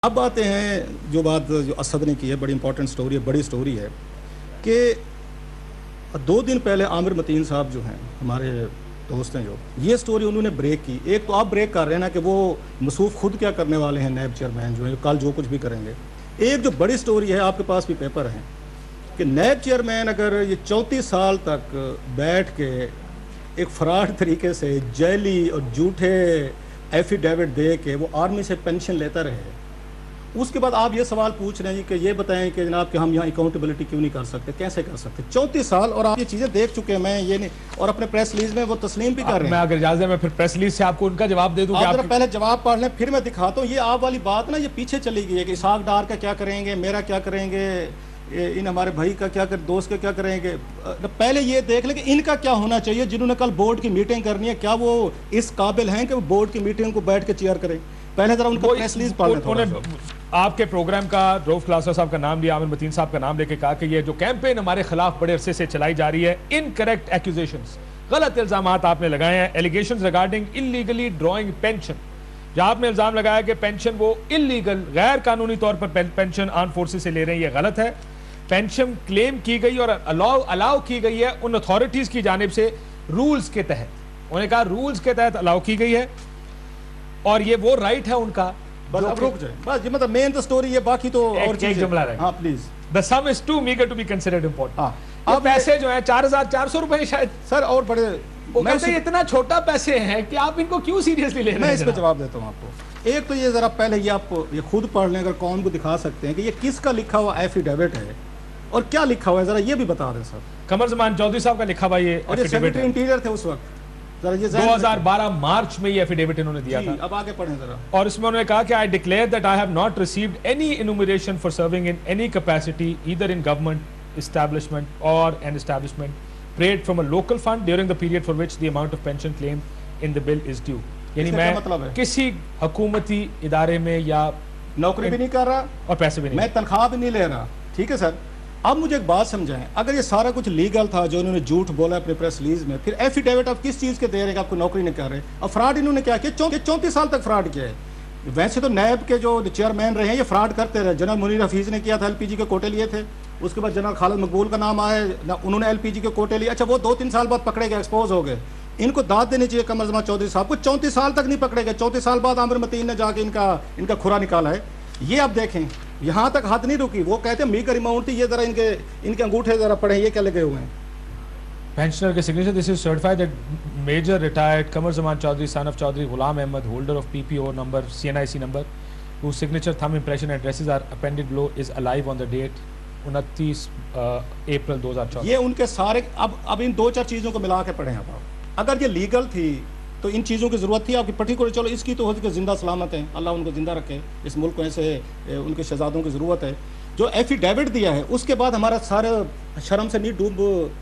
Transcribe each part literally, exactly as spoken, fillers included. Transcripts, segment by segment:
اب آتے ہیں جو بات جو اسد نے کی ہے، بڑی امپورٹنٹ سٹوری ہے، بڑی سٹوری ہے کہ دو دن پہلے عامر متین صاحب جو ہیں ہمارے دوست ہیں، جو یہ سٹوری انہوں نے بریک کی. ایک تو آپ بریک کر رہے ہیں نا کہ وہ مصروف خود کیا کرنے والے ہیں نیب چیئرمین جو ہیں کل جو کچھ بھی کریں گے. ایک جو بڑی سٹوری ہے، آپ کے پاس بھی پیپر ہیں، کہ نیب چیئرمین اگر یہ چونتیس سال تک بیٹھ کے ایک فراڈ طریقے سے جعلی اور جھوٹے ایفیڈیوٹ دے کے وہ آرمی سے پینشن لیتا رہے، اس کے بعد آپ یہ سوال پوچھ رہے ہیں کہ یہ بتائیں کہ جناب کہ ہم یہاں اکاؤنٹیبلٹی کیوں نہیں کر سکتے، کیسے کر سکتے؟ چونتیس سال اور آپ یہ چیزیں دیکھ چکے ہیں، میں یہ نہیں، اور اپنے پریس ریلیز میں وہ تسلیم بھی کر رہے ہیں. میں اگر اجازت ہے میں پھر پریس ریلیز سے آپ کو ان کا جواب دے دوں. آپ ذرا پہلے جواب پڑھ لیں پھر میں دکھاتا ہوں. یہ آپ والی بات نا یہ پیچھے چلی گئی ہے کہ اسحاق ڈار کا کیا کریں گے، میرا کیا کریں گے، ان ہمارے بھائی کا کیا کر دوست کا کیا کریں گے. پہلے یہ دیکھ لیں کہ ان کا کیا ہونا چاہیے جنہوں نے کل بورڈ کی میٹنگ کرنی ہے، کیا وہ اس قابل ہیں کہ وہ بورڈ کی میٹنگ کو بیٹھ کے چیئر کریں؟ پہلے ذرا ان کا پریس ریلیز پڑھ لیں. آپ کے پروگرام کا روف کلاسر صاحب کا نام لیا، عامر متین صاحب کا نام لے کے کہا کہ یہ جو کیمپین ہمارے خلاف بڑے عرصے سے چلائی جا رہی ہے، انکریکٹ ایکوزیشنز، غلط الزامات آپ نے لگائے ہیں، allegations regarding illegally drawing pension, جہاں آپ نے الزام لگایا کہ پینشن وہ انلیگل غیر قانونی طور پر پینشن آرم فورسز سے لے رہے ہیں، یہ غلط ہے. پینشن کلیم کی گئی اور الاؤ الاؤ کی گئی ہے ان اتھارٹیز کی جانب سے رولز کے تحت، انہوں نے کہا رولز کے تحت الاؤ کی گئی ہے اور یہ وہ رائٹ ہے ان کا. بس اب رک جائیں، بس یہ مطلب مین تو سٹوری ہے، باقی تو اور چیزیں. ایک جملہ رہے. ہاں please. The sum is too meager to be considered important. ہاں اب پیسے جو ہیں چار ہزار چار سو روپے شاید سر اور بڑے، وہ کہتے ہیں اتنا چھوٹا پیسے ہیں کہ آپ ان کو کیوں سیریسلی لے رہے ہیں. میں اس پہ جواب دیتا ہوں آپ کو. ایک تو یہ ذرا پہلے یہ آپ یہ خود پڑھ لیں، اگر قوم کو دکھا سکتے ہیں کہ یہ کس کا لکھا ہوا ایفیڈیوٹ ہے اور کیا لکھا ہوا ہے، ذرا یہ بھی بتا دیں سر. قمر زمان چودھری صاحب کا لکھا ہوا یہ اور یہ سیکریٹری انٹیریئر تھے اس وقت. دو ہزار بارہ مارچ میں یہ ایفیڈیوٹ انہوں نے دیا تھا. اب آگے پڑھیں ذرا. اور اس میں انہوں نے کہا کہ I declare that I have not received any enumeration for serving in any capacity either in government establishment or an establishment paid from a local fund during the period for which the amount of pension claimed in the bill is due. یعنی میں کسی حکومتی ادارے میں یا نوکری بھی نہیں کر رہا اور پیسے بھی نہیں، میں تنخواہ بھی نہیں لے رہا. ٹھیک ہے سر. اب مجھے ایک بات سمجھائیں، اگر یہ سارا کچھ لیگل تھا جو انہوں نے جھوٹ بولا اپنے پریس ریلیز میں، پھر ایفیڈیوٹ آپ کس چیز کے دے رہے ہیں کہ آپ کو نوکری نہیں کر رہے؟ اب فراڈ انہوں نے کیا کیا؟ چونتیس سال تک فراڈ کیا ہے. ویسے تو نیب کے جو چیئرمین رہے ہیں یہ فراڈ کرتے رہے. جنرل منیر حفیظ نے کیا تھا، ایل پی جی کے کوٹے لیے تھے. اس کے بعد جنرل خالد مقبول کا نام آیا، انہوں نے ایل پی جی کے کوٹے لیے. اچھا وہ دو تین سال بعد پکڑے گئے، ایکسپوز ہو گئے. ان کو داد دینی چاہیے قمر زمان چودھری صاحب کو. چونتیس سال تک نہیں پکڑے گئے، چونتیس سال بعد عامر متین نے جا کے ان کا ان کا کھرا نکالا ہے. یہ آپ دیکھیں یہاں تک حد نہیں رکی. وہ کہتے ہیں میگر اماؤنٹ تھی. یہ ذرا ان کے ان کے انگوٹھے ذرا پڑھیں، یہ کیا لگے ہوئے ہیں؟ پینشنر کے signature. This is certified that major retired Qamar Zaman Chaudhry son of Chaudhry Ghulam Ahmed holder of P P O number C N I C number whose signature thumb impression addresses are appended below is alive on the date انتیس April دو ہزار چودہ. یہ ان کے سارے اب اب ان دو چار چیزوں کو ملا کے پڑھیں. اب آپ اگر یہ لیگل تھی تو ان چیزوں کی ضرورت تھی آپ کی پرٹیکولر. چلو اس کی تو ہوتی کہ زندہ سلامت ہیں، اللہ ان کو زندہ رکھے. اس ملک کو ایسے ان کے شہزادوں کی ضرورت ہے. جو ایفیڈیوٹ دیا ہے اس کے بعد ہمارا سارا شرم سے نہیں ڈوب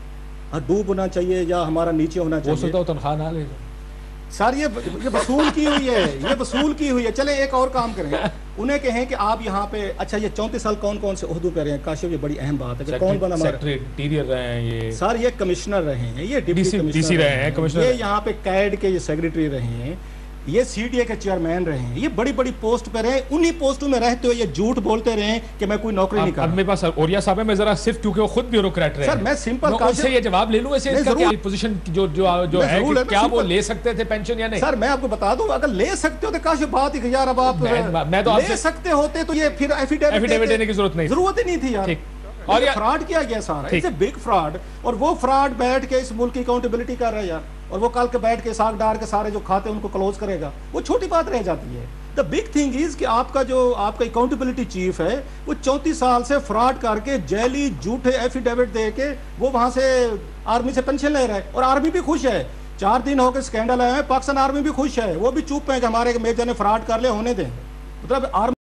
ڈوب ہونا چاہیے یا ہمارا نیچے ہونا چاہیے. وہ تنخواہ نہ لے سر یہ یہ وصول کی ہوئی ہے، یہ وصول کی ہوئی ہے. چلیں ایک اور کام کریں، انہیں کہیں کہ آپ یہاں پہ اچھا یہ چونتیس سال کون کون سے عہدوں پہ رہے ہیں؟ کاشف یہ بڑی اہم بات ہے کہ کون بنا. سیکرٹری انٹیریئر رہے ہیں یہ سر، یہ کمشنر رہے ہیں، یہ ڈپٹی کمشنر رہے ہیں، کمشنر یہ یہاں پہ کیڈ کے یہ سیکرٹری رہے ہیں، یہ سی ڈی اے کے چیئرمین رہے ہیں. یہ بڑی بڑی پوسٹ پہ رہے. انہی پوسٹوں میں رہتے ہوئے یہ جھوٹ بولتے رہے کہ میں کوئی نوکری نہیں کرتا. میرے پاس اوریا صاحب ہے، میں ذرا صرف کیونکہ وہ خود بیوروکریٹ رہے ہیں سر میں سمپل اس سے یہ جواب لے لوں. ایسے اس کا کیا پوزیشن جو جو ہے کہ کیا وہ لے سکتے تھے پینشن یا نہیں؟ سر میں آپ کو بتا دوں اگر لے سکتے ہو تو کاش بات ہی کہ یار اب آپ لے سکتے ہوتے تو یہ پھر ایفیڈیوٹ دینے کی ضرورت نہیں ضرورت ہی نہیں تھی یار. اور یہ فراڈ کیا گیا سارا، اٹس اے بگ فراڈ. اور وہ فراڈ بیٹھ کے اس ملک کی اکاؤنٹیبلٹی کر رہا ہے یار. اور وہ کل کے بیٹھ کے اسحاق ڈار کے سارے جو کھاتے ان کو کلوز کرے گا، وہ چھوٹی بات رہ جاتی ہے. دا بگ تھنگ از کہ آپ کا جو آپ کا اکاؤنٹیبلٹی چیف ہے وہ چونتیس سال سے فراڈ کر کے جعلی جھوٹے ایفیڈیوٹ دے کے وہ وہاں سے آرمی سے پینشن لے رہا ہے. اور آرمی بھی خوش ہے. چار دن ہو کے اسکینڈل آئے ہیں، پاکستان آرمی بھی خوش ہے. وہ بھی چپ ہیں کہ ہمارے میجر نے فراڈ کر لے، ہونے دیں. مطلب آرمی